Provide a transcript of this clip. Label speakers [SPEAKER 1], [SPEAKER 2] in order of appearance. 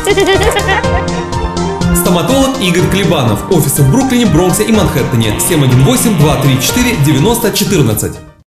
[SPEAKER 1] Стоматолог Игорь Клебанов. Офисы в Бруклине, Бронксе и Манхэттене. 718-234-9014.